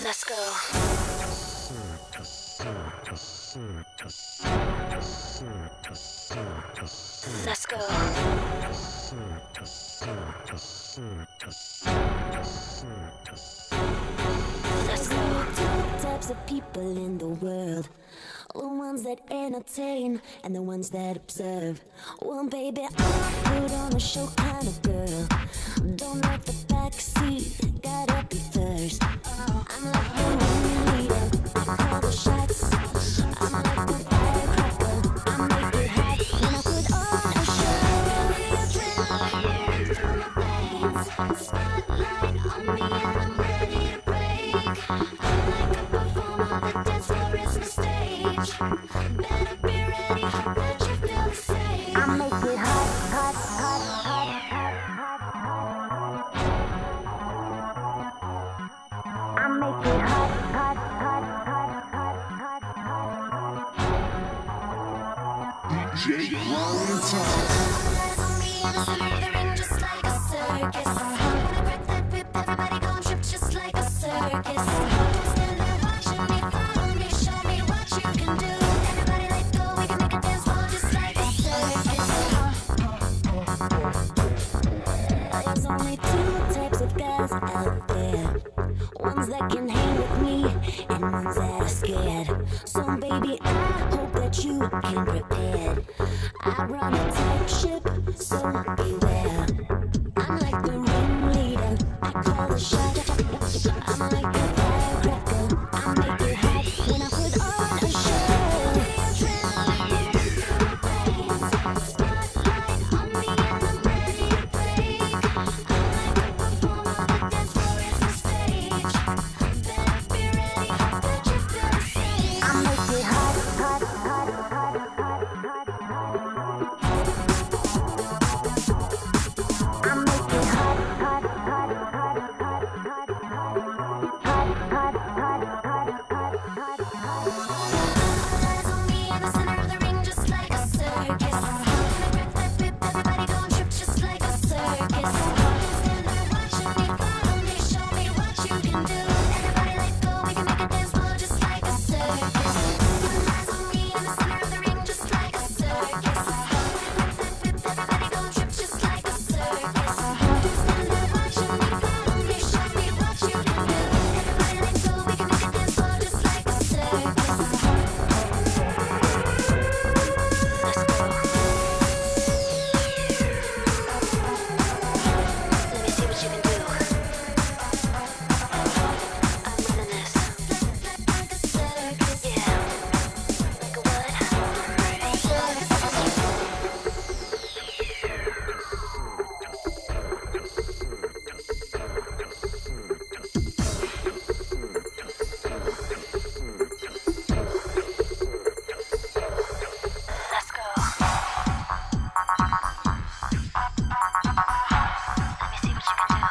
Let's go. Let's go. Let's go. Two types of people in the world. The ones that entertain and the ones that observe. Well, baby, I'm put on a show kind of girl. Don't like the backseat, gotta be first. I'm like the ringleader, I call the shots. I'm like the firecracker, I make it hot when I put on a show. Adrenaline through my veins, spotlight on me and I'm ready to break. I'm like a performer, the dance floor is my stage. Better be ready, hope that you feel the same. I make it hot, hot, hot, hot, hot, hot, hot. I make it hot, hot, hot, hot, hot, hot, hot. DJ Ryan Thomas. Eyes on me in the center of the ring, just like a circus. When I crack that whip, everybody gon' trip just like a circus. Stand there watching me, follow me, show me what you can do. Everybody let go, we can make a dance floor just like a circus. There's only two types of guys out there. Ones that can hang with me and ones that are scared. So baby, I hope that you came prepared. I run a tight ship, so beware. I'm like the ringleader, I call the shot. I'm like the firecracker, I make it hot when I put on a show. Adrenaline through my veins, spotlight on me and I'm ready to break. I'm like a performer, the dance floor is my stage. Better be ready, hope that you feel the same. I make it hot, hot, hot, hot, hot, hot, hot. I make it hot, hot, hot, hot, hot, hot, hot, hot, hot, hot, hot, hot. Eyes on me in the center of the ring, just like a circus. When I grab that whip, everybody gon' trip just like a circus. Stand there watching me, follow me, show me what you can do. Everybody let go, we can make a dance floor just like a circus. Eyes on me in the center of the ring, just like a circus. When I grab that whip, everybody gon' trip just like a circus. Stand there watching me, follow me, show me what you can do. Everybody let go, we can make a dance floor just like a circus. Let me see what you can do. I'm running this. Like a circus. Yeah. Like a what? Let's go. Let me see what you can do.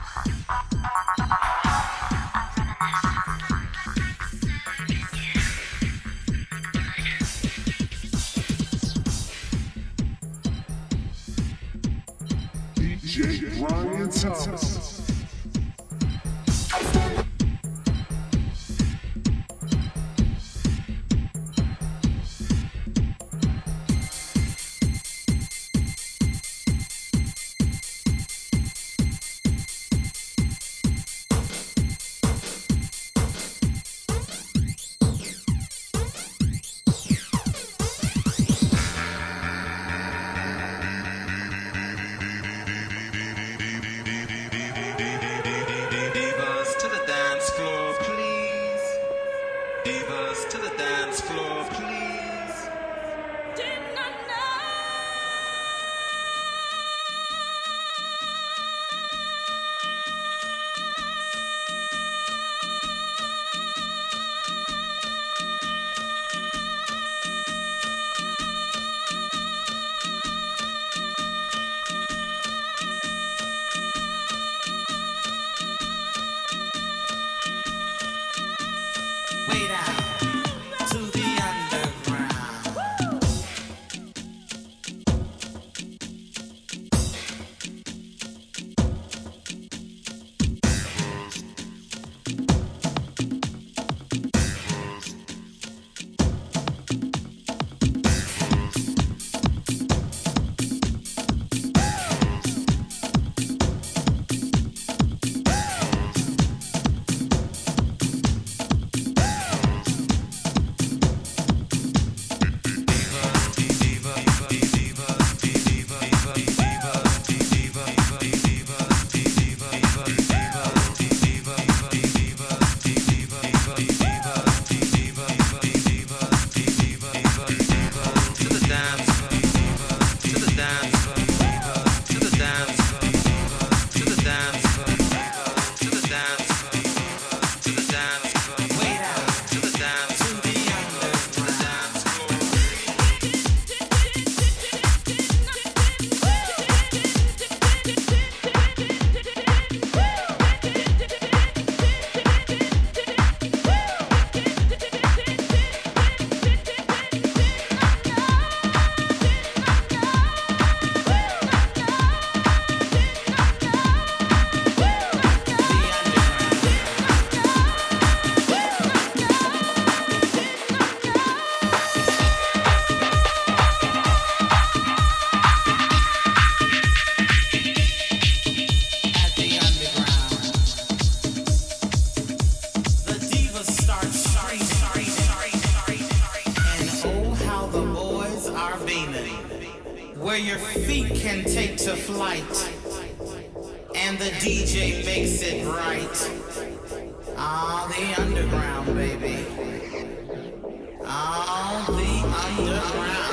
DJ Ryan Thomas. where your feet can take to flight, and the DJ makes it right. Ah, the underground, baby. Ah, the underground.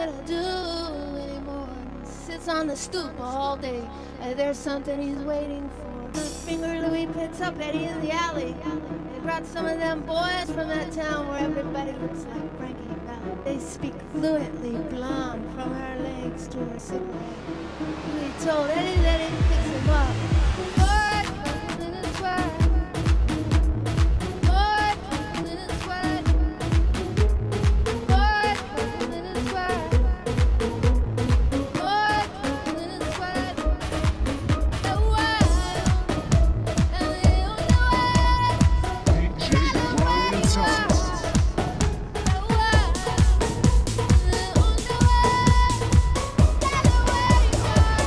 that I do anymore. Sits on the stoop all day. There's something he's waiting for. The finger Louis picks up Eddie in the alley. They brought some of them boys from that town where everybody looks like Frankie Valli. They speak fluently, blonde from her legs to her sick leg. Louis told Eddie that he picks him up. More trouble in his world. More trouble in his world. More trouble in his world. More trouble in his world. The world and the only world. DJ Ryan Thomas. The world and the only world. Tell the way you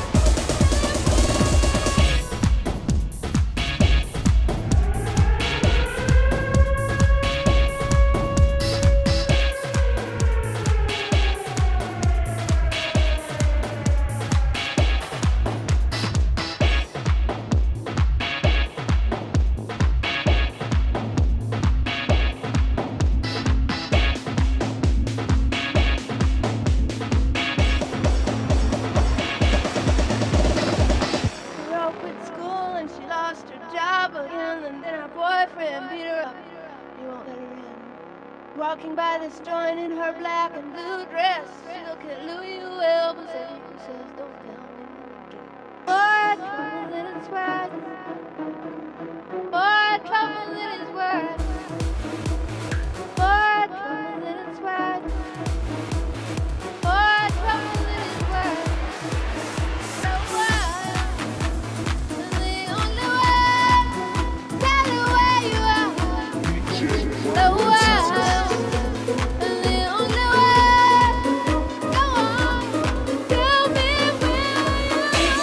The girl quit school and she lost her job again, and then her boyfriend beat her up. He won't let her in. Walking by this joint in her black and blue dress, she look at Louis who elbows him and says, "Don't tell me again." More trouble than it's worth. More trouble than it's worth. More trouble than it's worth. More trouble than it's worth. The world is the only way. Tell her where you are. The world is the only way. Go on, tell me where you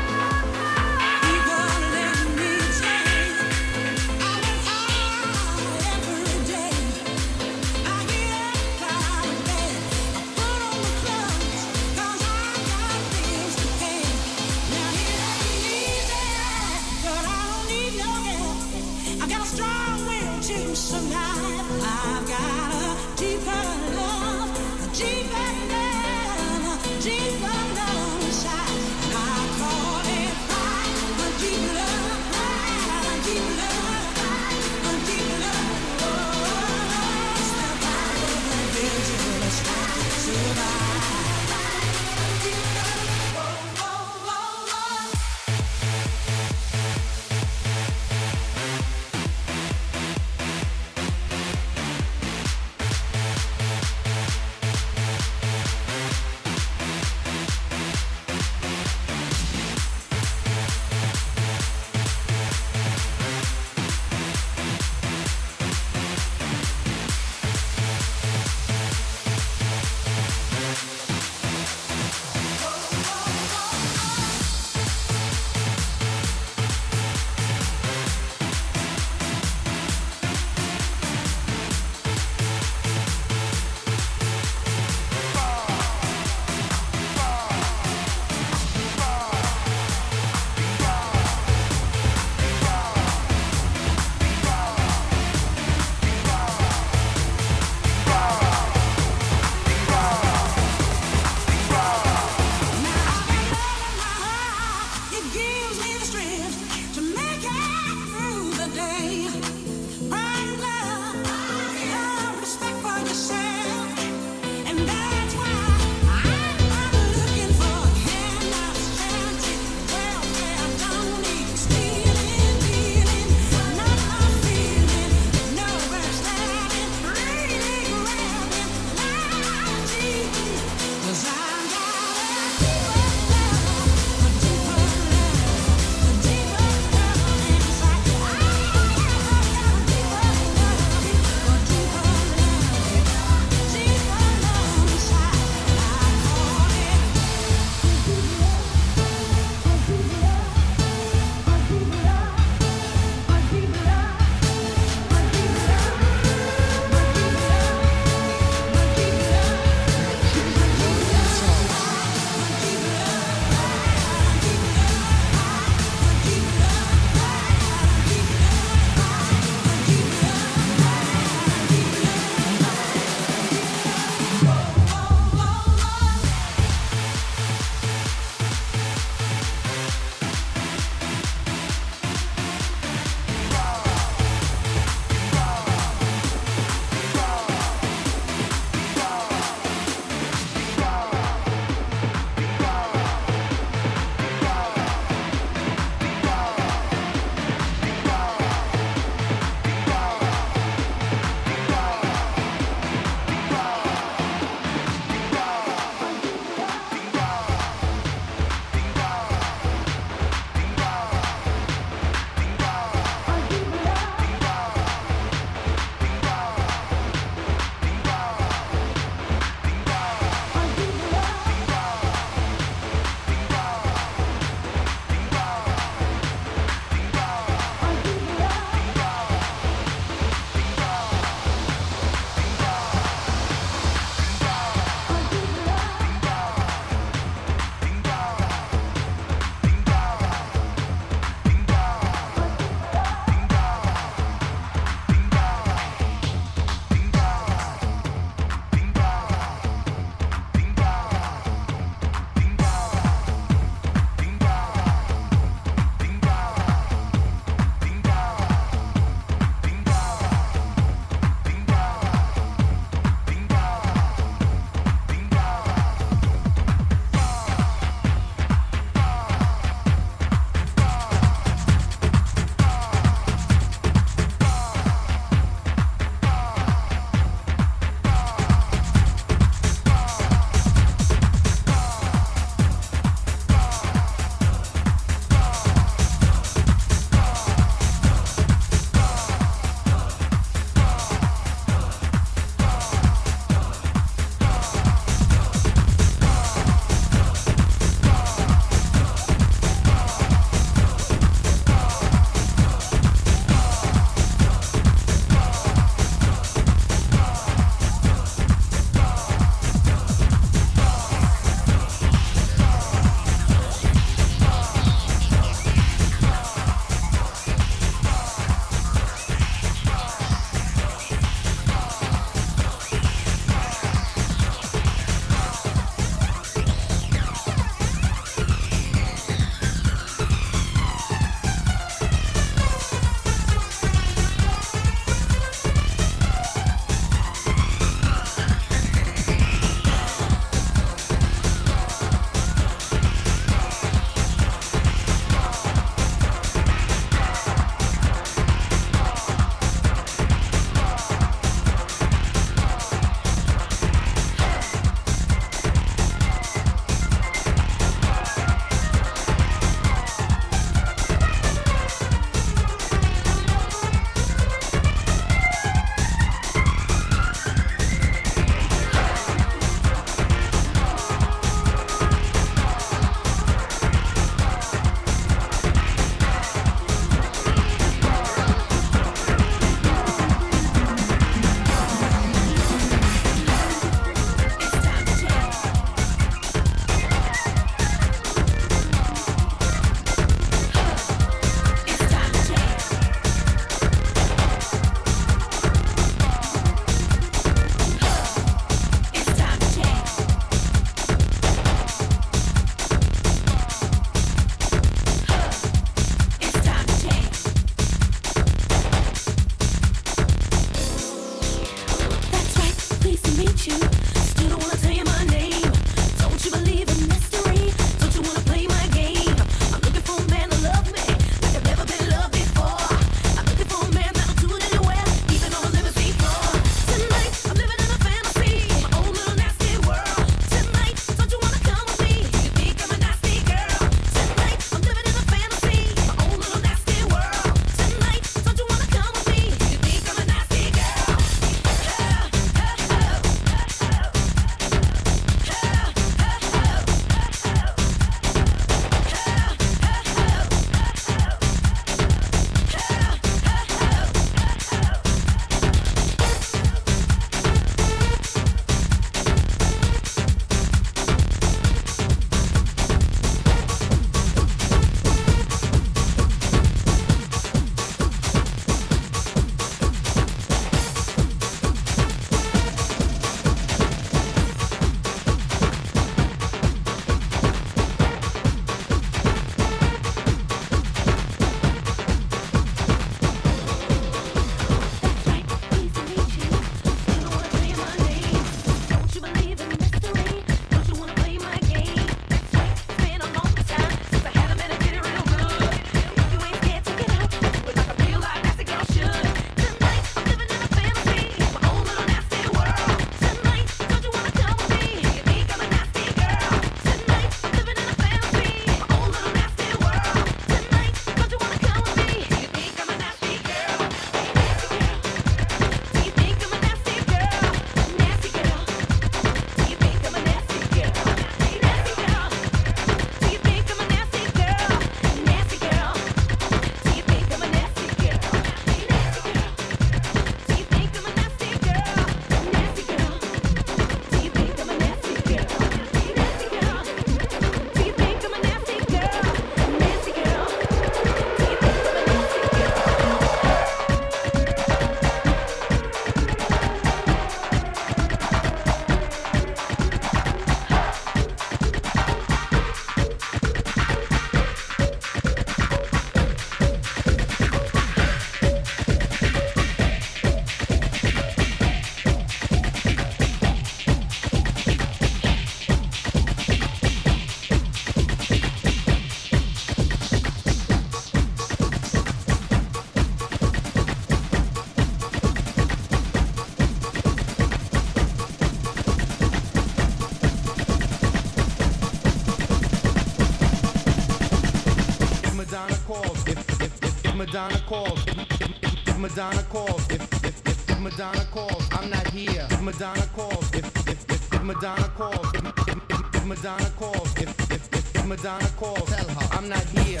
Madonna calls, if Madonna calls, if Madonna calls, I'm not here. If Madonna calls, if Madonna calls, if Madonna calls, if Madonna calls, tell her I'm not here.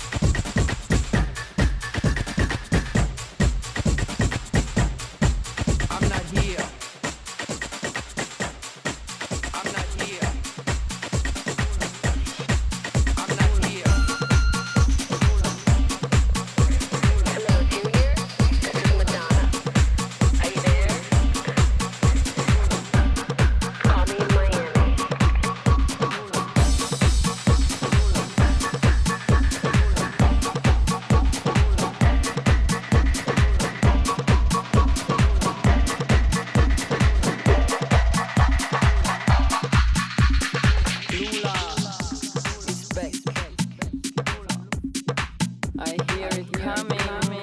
I'm not here. I'm not here. I'm not here. Hello, Junior. This is Madonna. Are you there? Call me in Miami. I hear it coming.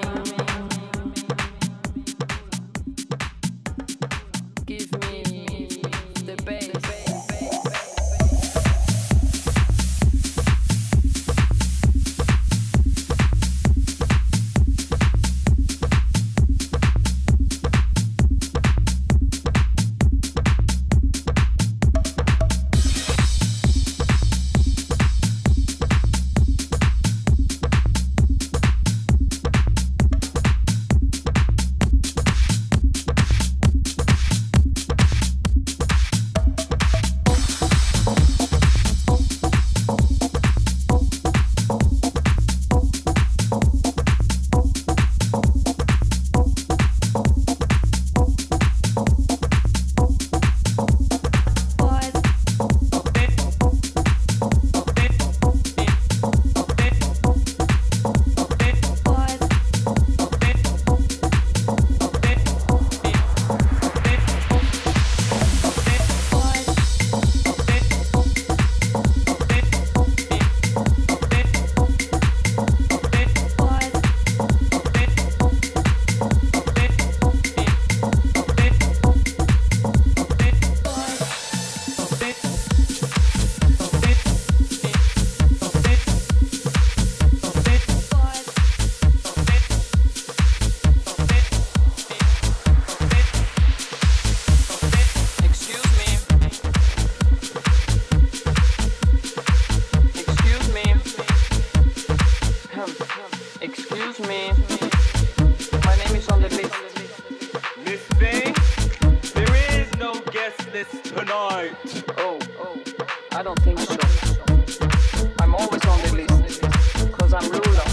Give me the bass. Excuse me. My name is on the list. Miss Bay, there is no guest list tonight. Oh, I don't think so. I'm always on the list, 'cause I'm ruler.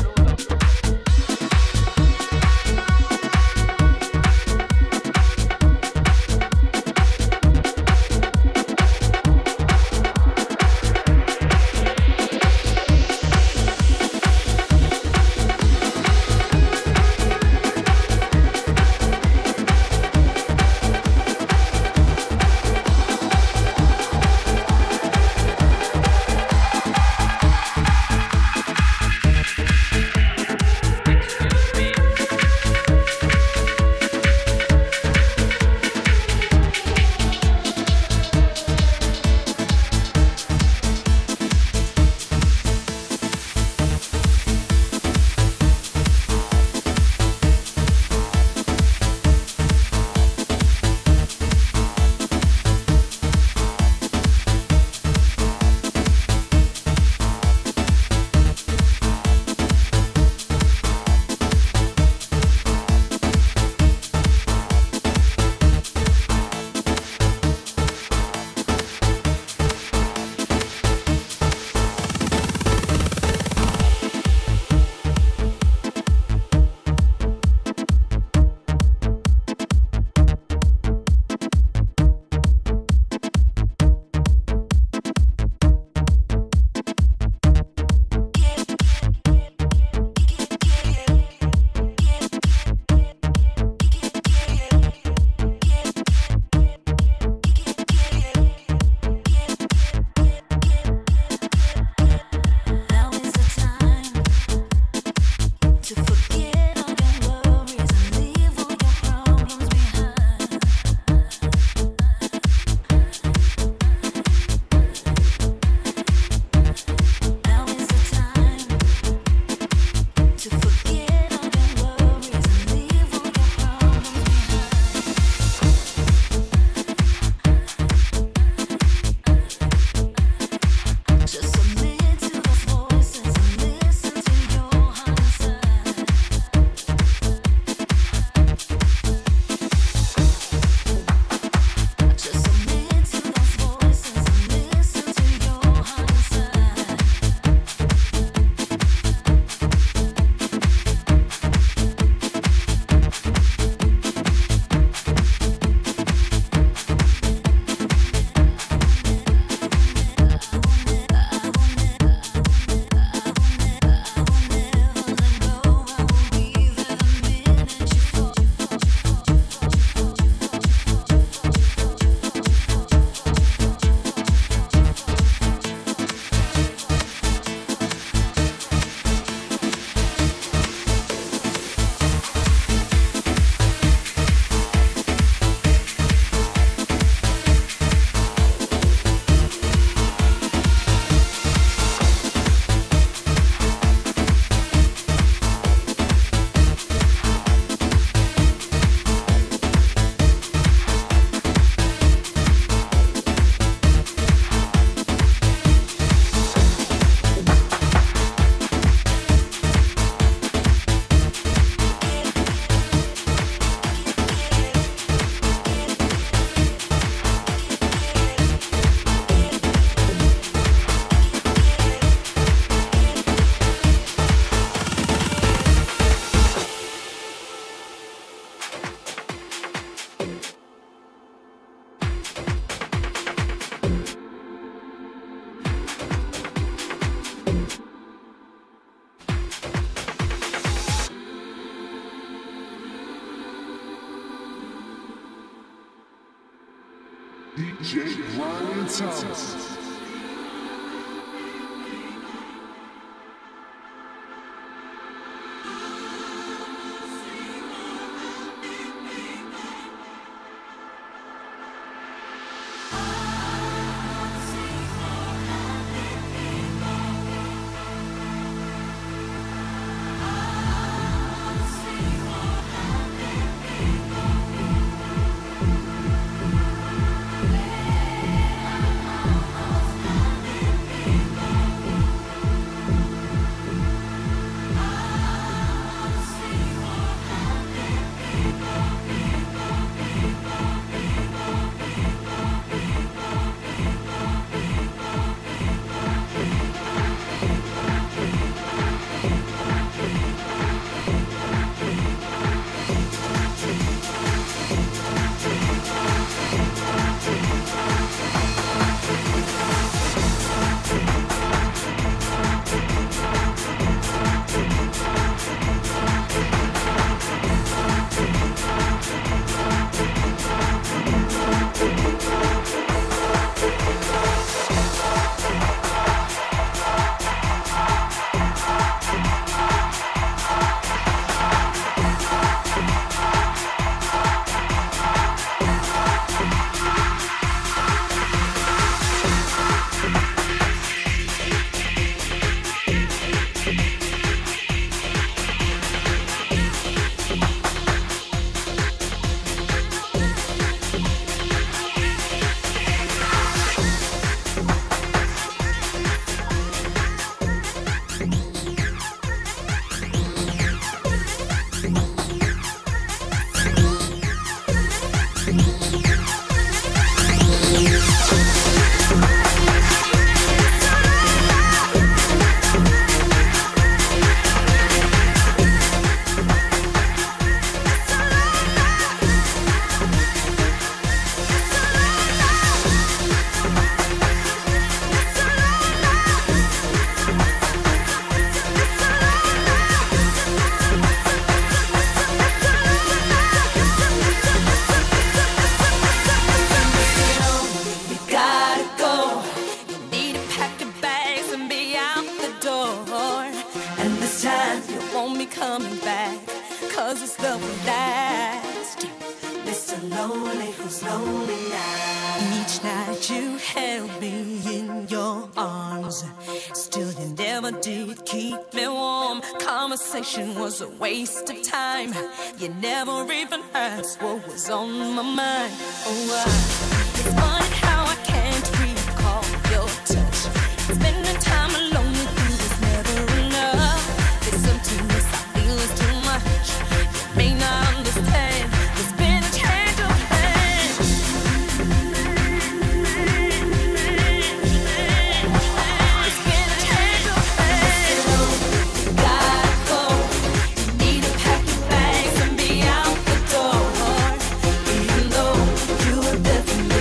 DJ Brian Thomas. Each night you held me in your arms. Still you never did keep me warm. Conversation was a waste of time. You never even asked what was on my mind. Oh, it's funny how I can't recall your touch. Spending time alone with you was never enough. There's emptiness I feel is too much. You may not understand. There's been a change of plans. There's been a change of plans. Gotta go. Need to pack your bags and be out the door. Even though you were there for me.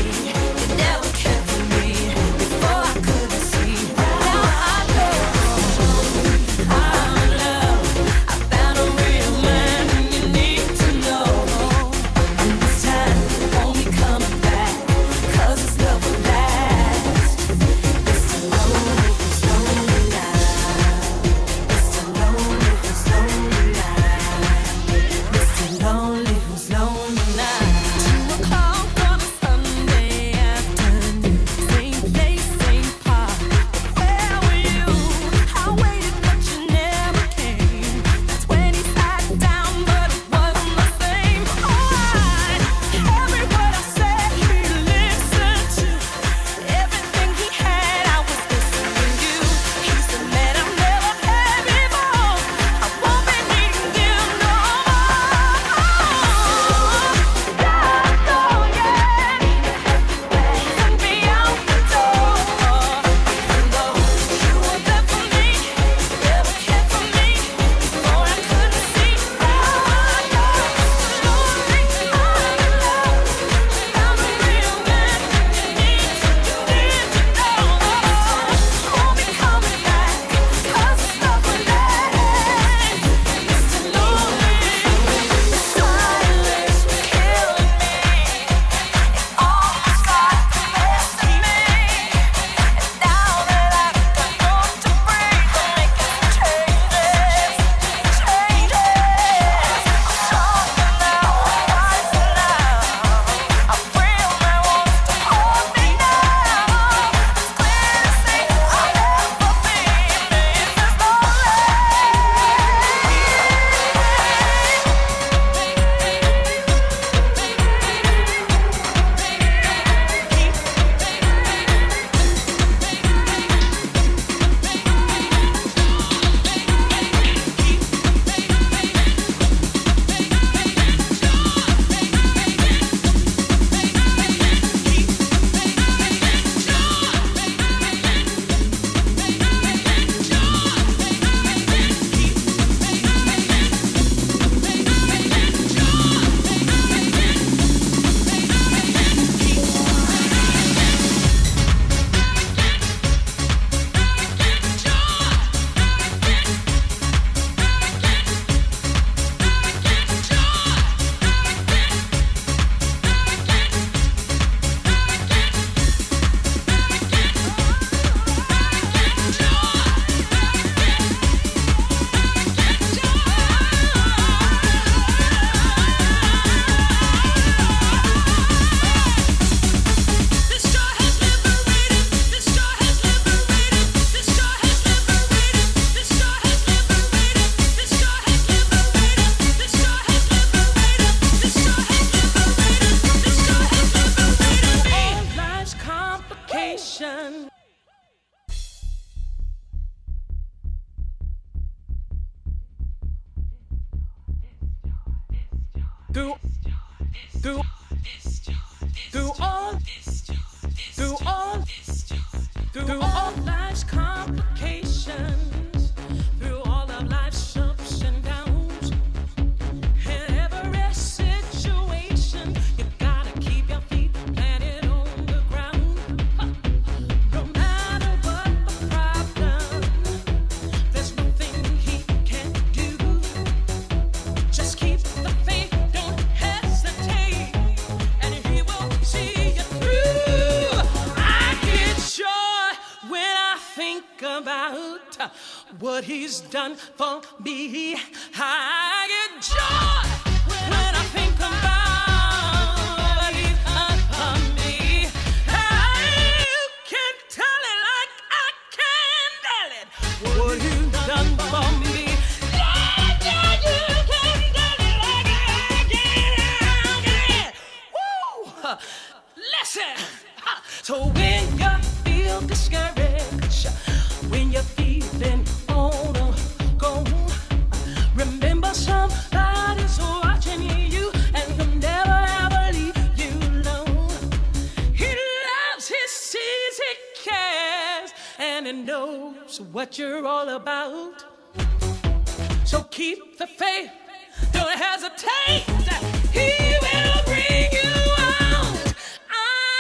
through all life's complications, through all of life's ups and downs, in every situation, you gotta keep your feet planted on the ground. No matter what the problem, there's nothing he can't do. Just keep the faith, don't hesitate, and he will see you through. I get joy when I think about what he's done for me. I get joy when I think about what he's done for me. You can tell it like I can tell it, what he's done for me. Yeah, you can tell it like I can. Woo! Listen. So when you feel discouraged, when you're feeling on the go, remember somebody's watching you, and he'll never ever leave you alone. He loves, he sees, he cares, and he knows what you're all about. So keep the faith, don't hesitate, he will bring you out. I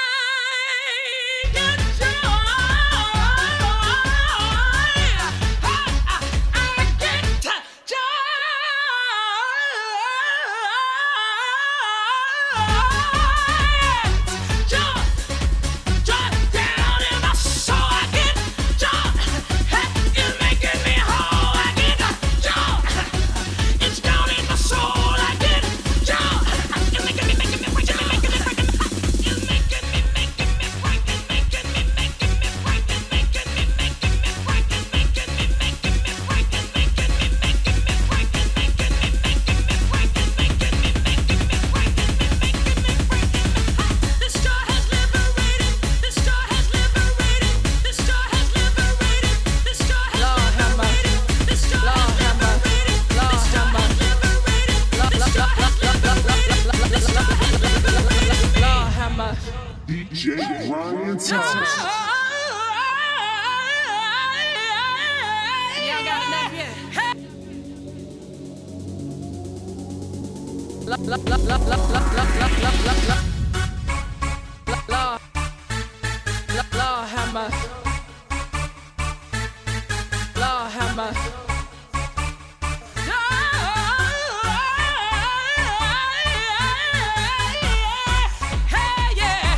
get joy. I get joy. Joy down in my soul. I get joy. It's making me whole. I get joy. It's down in my soul. I get joy. It's making me breaking. It's making me breaking. It's making me breaking. This joy has liberated. This joy has liberated. This joy has liberated. This joy has liberated. This joy has liberated. This joy has liberated. This joy has liberated. Lord have mercy. DJ Ryan Thomas. Y'all got enough yet? Lord have mercy. Lord have mercy. Hey, yeah.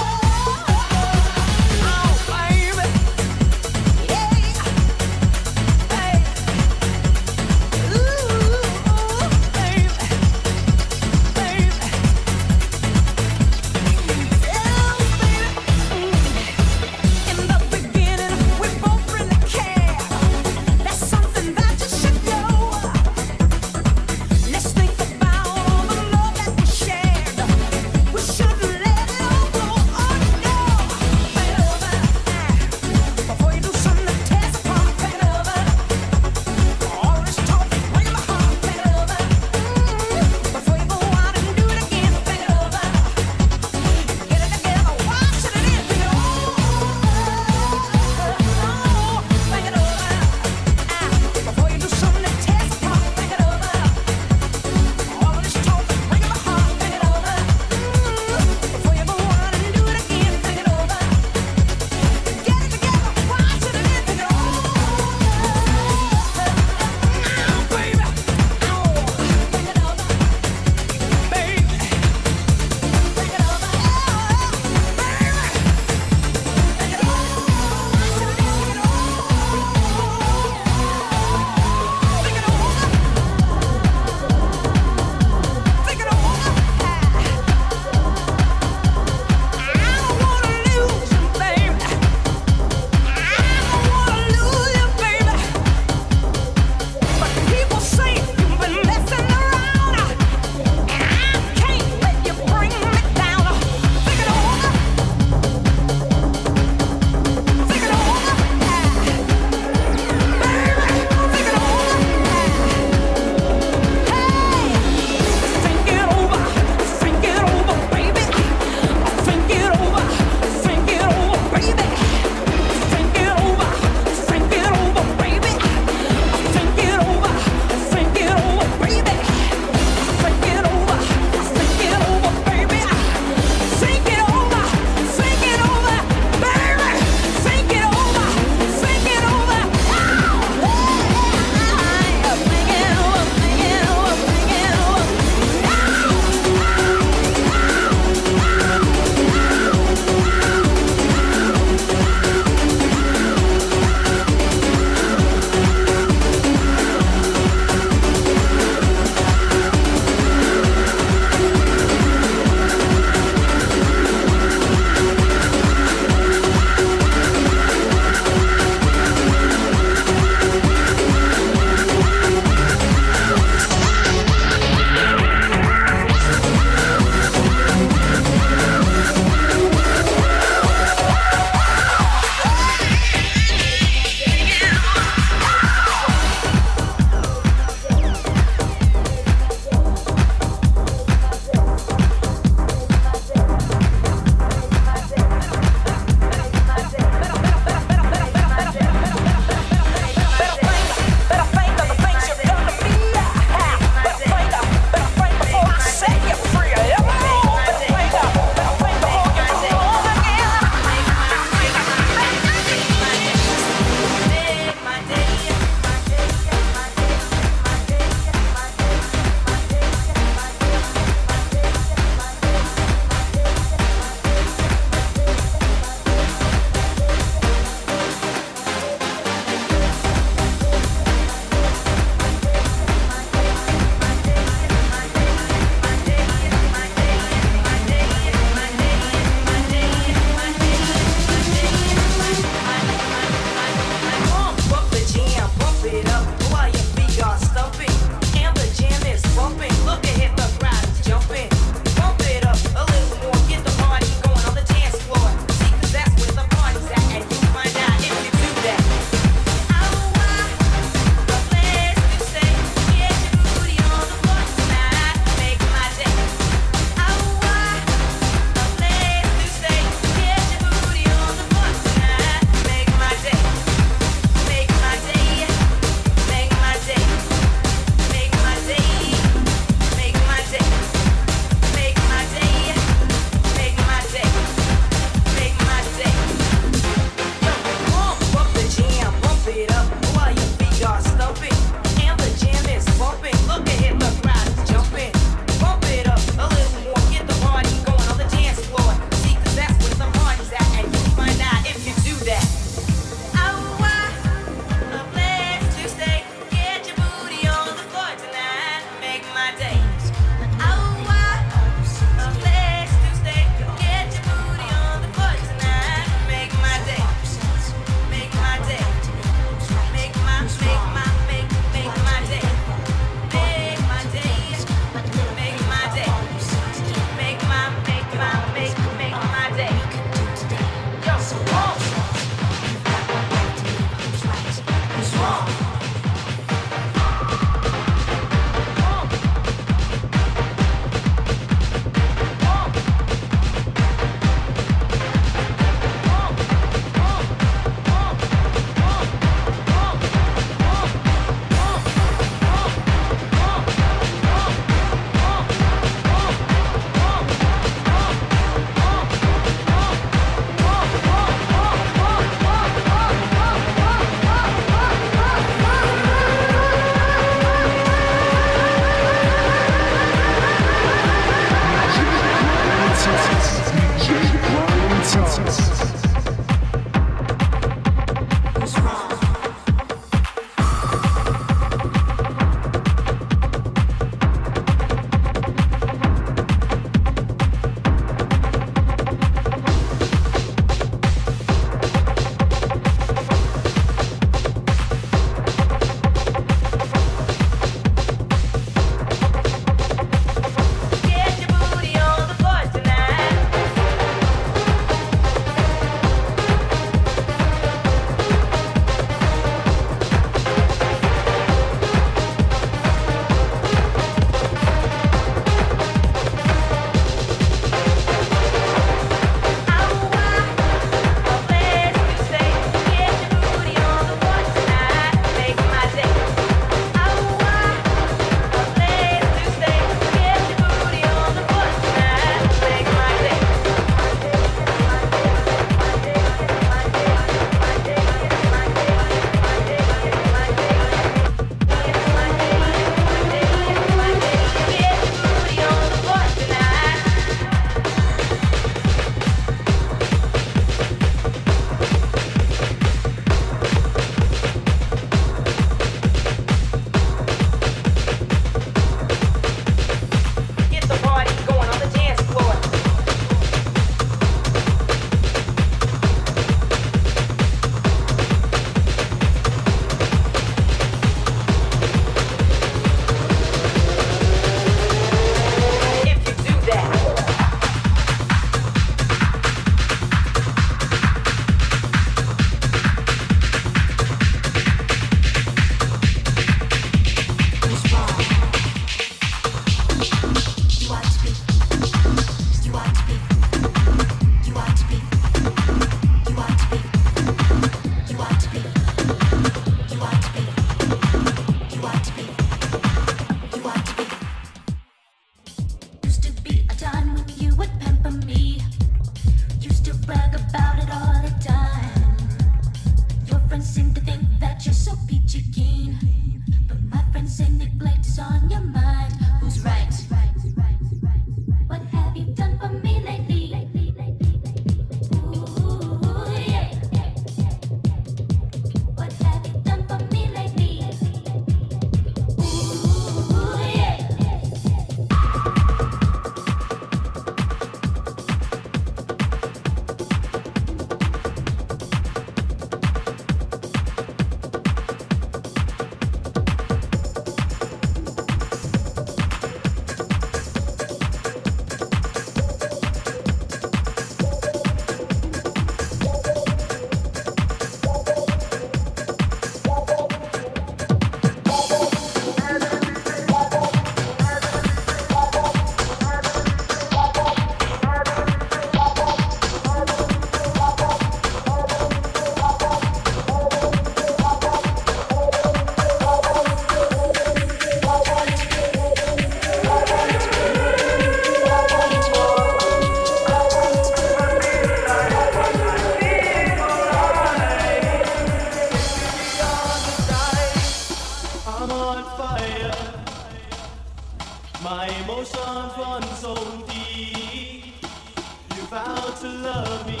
vowed to love me.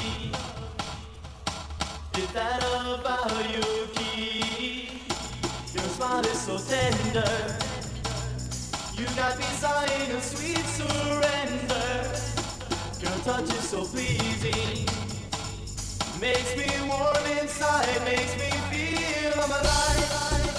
Is that a vow you keep? Your smile is so tender. You got me sighing a sweet surrender. Your touch is so pleasing. Makes me warm inside, makes me feel I'm alive.